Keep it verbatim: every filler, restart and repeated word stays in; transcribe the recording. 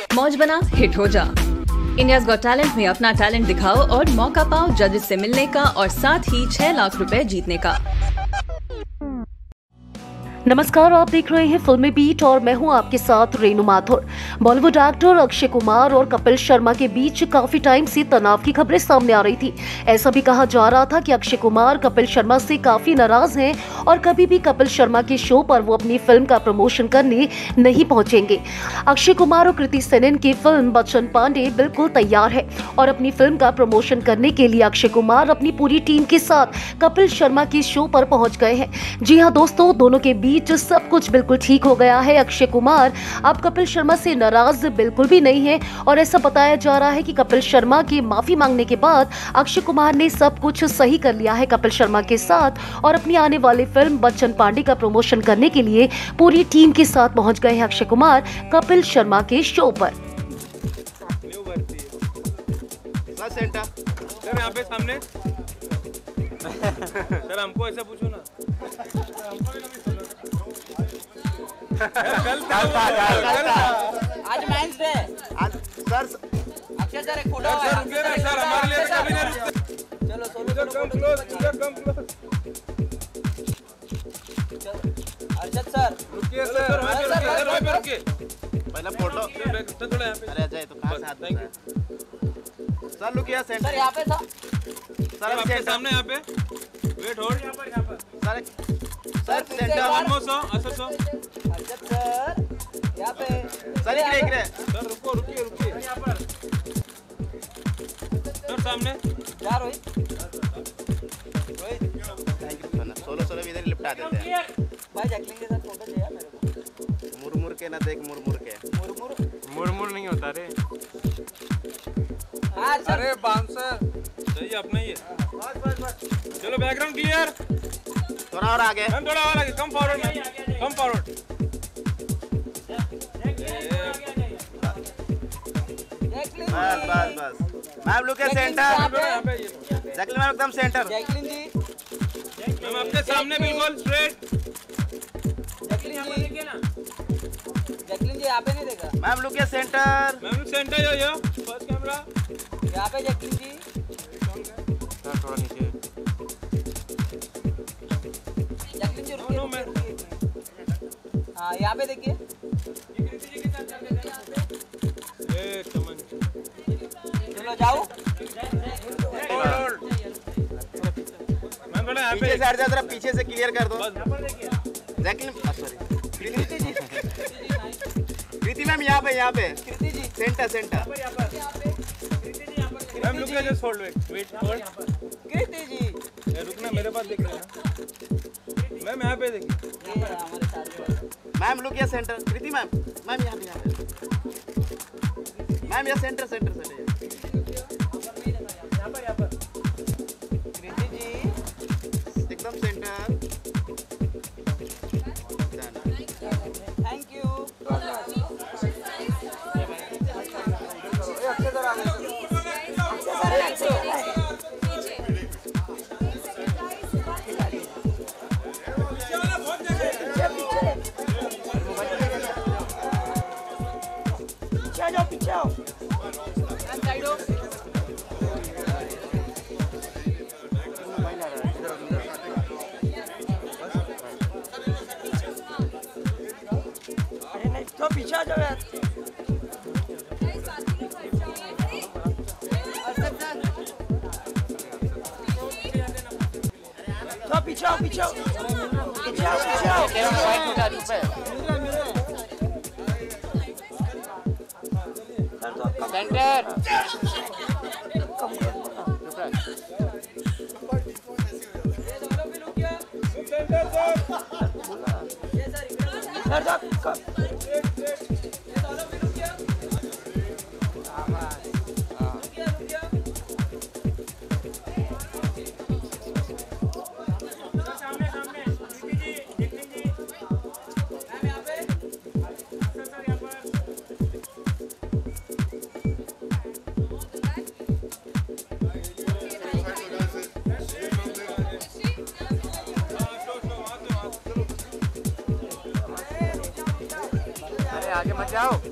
मौज बना हिट हो जा। इंडियाज गॉट टैलेंट में अपना टैलेंट दिखाओ और मौका पाओ जजेस से मिलने का और साथ ही छह लाख रुपए जीतने का। नमस्कार, आप देख रहे हैं फिल्मी बीट और मैं हूं आपके साथ रेनू माथुर। बॉलीवुड एक्टर अक्षय कुमार और कपिल शर्मा के बीच काफी टाइम से तनाव की खबरें सामने आ रही थी। ऐसा भी कहा जा रहा था कि अक्षय कुमार कपिल शर्मा से काफी नाराज हैं और कभी भी कपिल शर्मा के शो पर वो अपनी फिल्म का प्रमोशन करने नहीं पहुंचेंगे। अक्षय कुमार और कृति सेनन की फिल्म बच्चन पांडे बिल्कुल तैयार है और अपनी फिल्म का प्रमोशन करने के लिए अक्षय कुमार अपनी पूरी टीम के साथ कपिल शर्मा के शो पर पहुंच गए हैं। जी हाँ दोस्तों, दोनों के बीच सब कुछ बिल्कुल ठीक हो गया है। अक्षय कुमार अब कपिल शर्मा से नाराज बिल्कुल भी नहीं है और ऐसा बताया जा रहा है कि कपिल शर्मा की माफी मांगने के बाद अक्षय कुमार ने सब कुछ सही कर लिया है कपिल शर्मा के साथ और अपनी आने वाली फिल्म बच्चन पांडे का प्रमोशन करने के लिए पूरी टीम के साथ पहुंच गए हैं अक्षय कुमार कपिल शर्मा के शो पर। सर यहाँ पे सामने सर हमको ऐसा पूछो ना। कल था कल था आज मेंस डे। आज सर अक्षय सर एक फोटो सर रुकिए ना सर, हमारे लिए कभी नहीं रुकते। चलो solo come close come close. Arshad sir रुकिए सर, वहीं पे रुकिए सर, वहीं पे रुकिए। पहला फोटो सर थोड़ा यहाँ पे। अरे अजय तो कहाँ से आता है? Sir लुकिया centre. सर यहाँ पे था सर आपके सामने यहाँ पे वेट होल्ड यहाँ पर यहाँ पर sir sir centre almost so ऐसा सो। अर्षद सर यहाँ पे सर इकरे इकरे सर रुको रुकिए रुकिए यहाँ पर सर सामने जा Rohit Rohit thank you. Solo solo इधर लिपटा देते हैं भाई जैकलिन के साथ फोटो चाहिए मेरे को। मुरमुर के ना देख मुरमुर के मुरमुर मुरमुर नहीं होता रे। हाँ अर्षद अरे बाउंसर सही अपना ही है। बस बस बस चलो बैकग्राउंड क्लियर। थोड़ा और आगे मैम थोड़ा और आगे, come forward ma'am, come forward. बस बस बस ma'am look here centre. Jacqueline ma'am एकदम सेंटर। जैकलिन जी मैम आपके सामने बिल्कुल स्ट्रेट। जैकलिन जी देखिए ना, जैकलिन जी यहाँ पे नहीं देखा। Ma'am look here centre. Ma'am centre yo yo first camera यहाँ पे जैकलिन जी थोड़ा नीचे। जैकलिन जी रुकिए रुकिए रुकिए। हाँ यहाँ पे देखिए। ए चमन चलो जाओ। मैम थोड़ा यहाँ पीछे पे से हट जा, जरा पीछे से क्लियर कर दो। बस Jacqueline sorry Kriti ji Kriti ma'am यहाँ पे यहाँ पे Kriti ji centre centre. Ma'am look just hold wait wait hold. Kriti ji ये रुकना, मेरे पास देख रहे हैं मैम, यहाँ पे देखिए। ये हमारे साथ ma'am look here centre. Kriti ma'am ma'am यहाँ पे यहाँ पे मैम यहाँ सेंटर सेंटर सेंटर। यहाँ पर यहाँ पर कृति जी एकदम सेंटर। Thank you. जाओ पीछे आओ। अरे नहीं तो पीछे आ जाओ यार। तो पीछे आओ पीछे आओ पीछे आओ पीछे आओ। सेंटर सर जा आगे मत जाओ।